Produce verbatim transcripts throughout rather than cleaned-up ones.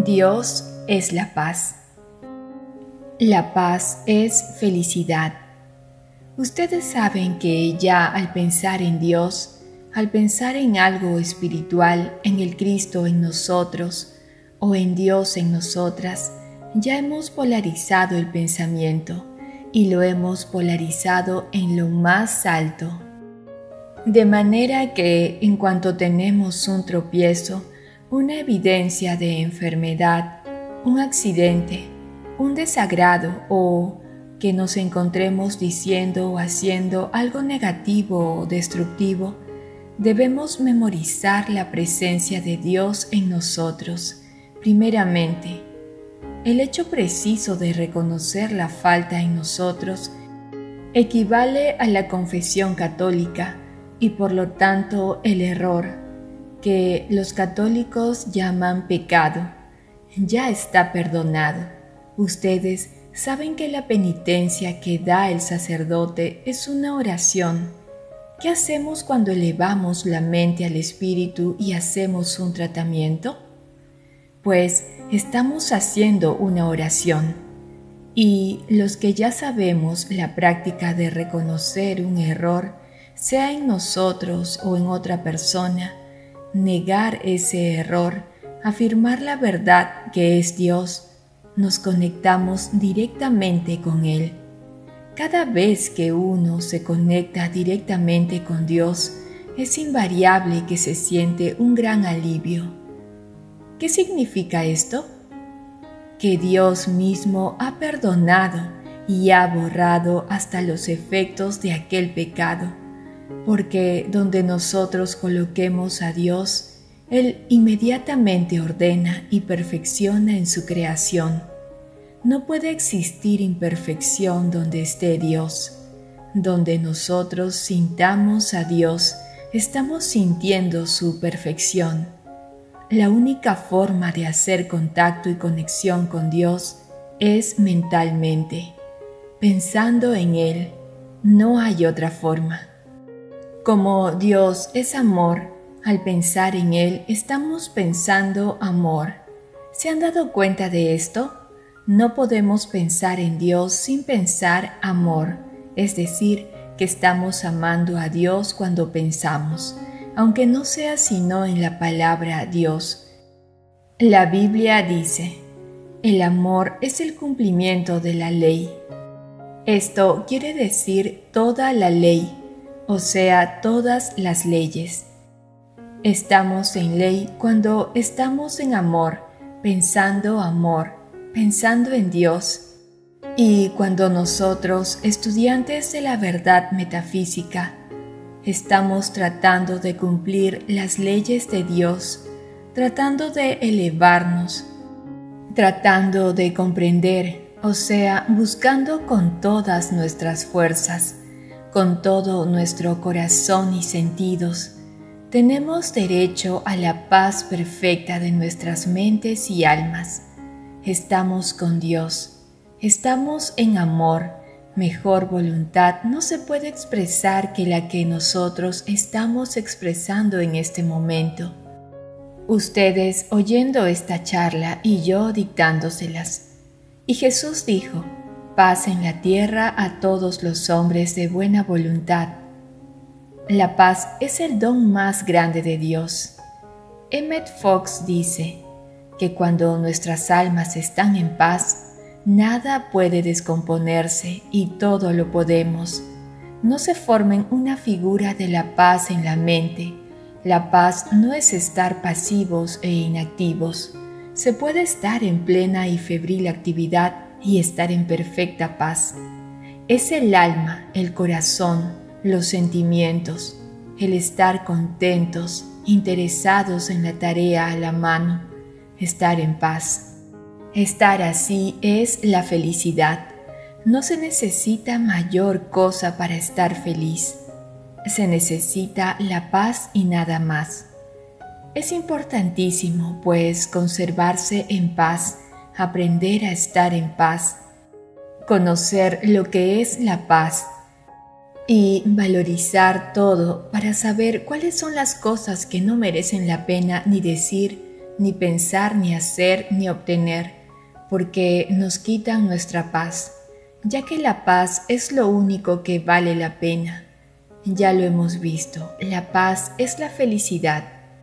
Dios es la paz. La paz es felicidad. Ustedes saben que ya al pensar en Dios, al pensar en algo espiritual, en el Cristo en nosotros o en Dios en nosotras, ya hemos polarizado el pensamiento y lo hemos polarizado en lo más alto. De manera que en cuanto tenemos un tropiezo, una evidencia de enfermedad, un accidente, un desagrado o que nos encontremos diciendo o haciendo algo negativo o destructivo, debemos memorizar la presencia de Dios en nosotros. Primeramente, el hecho preciso de reconocer la falta en nosotros equivale a la confesión católica y por lo tanto el error, que los católicos llaman pecado, ya está perdonado. Ustedes saben que la penitencia que da el sacerdote es una oración. ¿Qué hacemos cuando elevamos la mente al Espíritu y hacemos un tratamiento? Pues estamos haciendo una oración. Y los que ya sabemos la práctica de reconocer un error, sea en nosotros o en otra persona, negar ese error, afirmar la verdad que es Dios, nos conectamos directamente con Él. Cada vez que uno se conecta directamente con Dios, es invariable que se siente un gran alivio. ¿Qué significa esto? Que Dios mismo ha perdonado y ha borrado hasta los efectos de aquel pecado, porque donde nosotros coloquemos a Dios, Él inmediatamente ordena y perfecciona en su creación. No puede existir imperfección donde esté Dios. Donde nosotros sintamos a Dios, estamos sintiendo su perfección. La única forma de hacer contacto y conexión con Dios es mentalmente. Pensando en Él, no hay otra forma. Como Dios es amor, al pensar en Él estamos pensando amor. ¿Se han dado cuenta de esto? No podemos pensar en Dios sin pensar amor, es decir, que estamos amando a Dios cuando pensamos, aunque no sea sino en la palabra Dios. La Biblia dice, el amor es el cumplimiento de la ley. Esto quiere decir toda la ley, o sea, todas las leyes. Estamos en ley cuando estamos en amor, pensando amor, pensando en Dios. Y cuando nosotros, estudiantes de la verdad metafísica, estamos tratando de cumplir las leyes de Dios, tratando de elevarnos, tratando de comprender, o sea, buscando con todas nuestras fuerzas, con todo nuestro corazón y sentidos, tenemos derecho a la paz perfecta de nuestras mentes y almas. Estamos con Dios, estamos en amor. Mejor voluntad no se puede expresar que la que nosotros estamos expresando en este momento. Ustedes oyendo esta charla y yo dictándoselas. Y Jesús dijo, paz en la tierra a todos los hombres de buena voluntad. La paz es el don más grande de Dios. Emmett Fox dice que cuando nuestras almas están en paz, nada puede descomponerse y todo lo podemos. No se formen una figura de la paz en la mente. La paz no es estar pasivos e inactivos. Se puede estar en plena y febril actividad y estar en perfecta paz. Es el alma, el corazón, los sentimientos, el estar contentos, interesados en la tarea a la mano, estar en paz. Estar así es la felicidad. No se necesita mayor cosa para estar feliz. Se necesita la paz y nada más. Es importantísimo, pues, conservarse en paz, aprender a estar en paz, conocer lo que es la paz y valorizar todo para saber cuáles son las cosas que no merecen la pena ni decir ni pensar, ni hacer, ni obtener, porque nos quitan nuestra paz, ya que la paz es lo único que vale la pena. Ya lo hemos visto, la paz es la felicidad.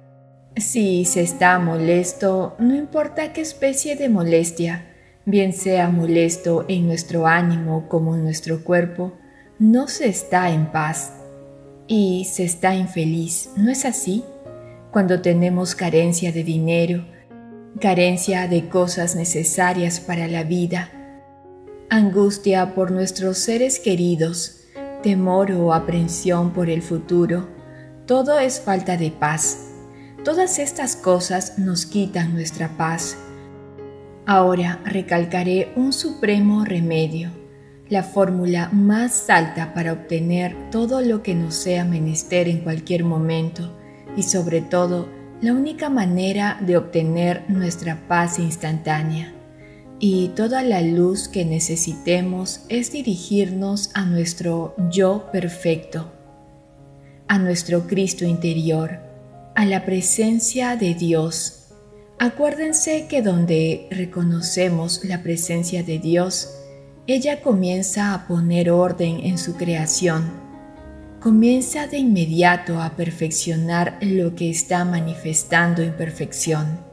Si se está molesto, no importa qué especie de molestia, bien sea molesto en nuestro ánimo como en nuestro cuerpo, no se está en paz y se está infeliz, ¿no es así? Cuando tenemos carencia de dinero, carencia de cosas necesarias para la vida, angustia por nuestros seres queridos, temor o aprensión por el futuro, todo es falta de paz. Todas estas cosas nos quitan nuestra paz. Ahora recalcaré un supremo remedio, la fórmula más alta para obtener todo lo que nos sea menester en cualquier momento y sobre todo la única manera de obtener nuestra paz instantánea. Y toda la luz que necesitemos es dirigirnos a nuestro yo perfecto, a nuestro Cristo interior, a la presencia de Dios. Acuérdense que donde reconocemos la presencia de Dios, ella comienza a poner orden en su creación. Comienza de inmediato a perfeccionar lo que está manifestando imperfección.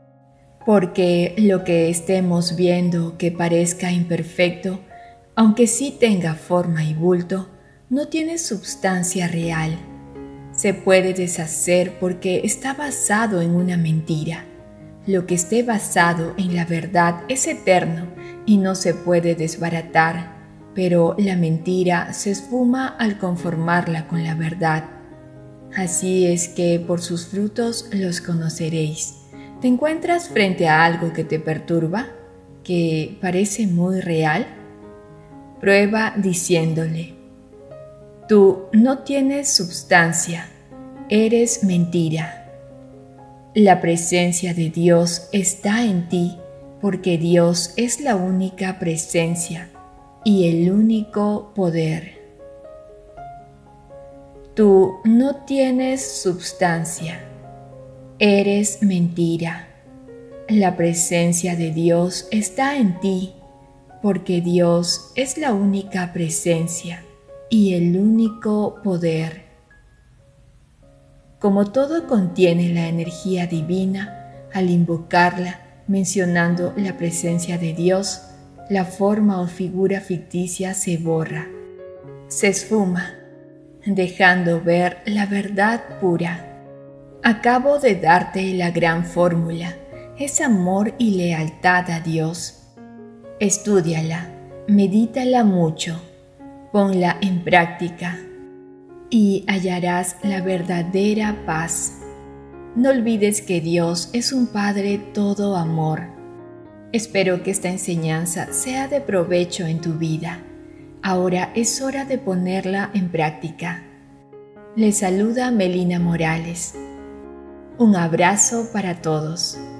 Porque lo que estemos viendo que parezca imperfecto, aunque sí tenga forma y bulto, no tiene substancia real. Se puede deshacer porque está basado en una mentira. Lo que esté basado en la verdad es eterno y no se puede desbaratar, pero la mentira se esfuma al conformarla con la verdad. Así es que por sus frutos los conoceréis. ¿Te encuentras frente a algo que te perturba, que parece muy real? Prueba diciéndole: tú no tienes substancia, eres mentira. La presencia de Dios está en ti porque Dios es la única presencia y el único poder. Tú no tienes substancia, eres mentira. La presencia de Dios está en ti porque Dios es la única presencia y el único poder. Como todo contiene la energía divina, al invocarla, mencionando la presencia de Dios, la forma o figura ficticia se borra, se esfuma, dejando ver la verdad pura. Acabo de darte la gran fórmula, es amor y lealtad a Dios. Estúdiala, medítala mucho, ponla en práctica y hallarás la verdadera paz. No olvides que Dios es un Padre todo amor. Espero que esta enseñanza sea de provecho en tu vida. Ahora es hora de ponerla en práctica. Les saluda Melina Morales. Un abrazo para todos.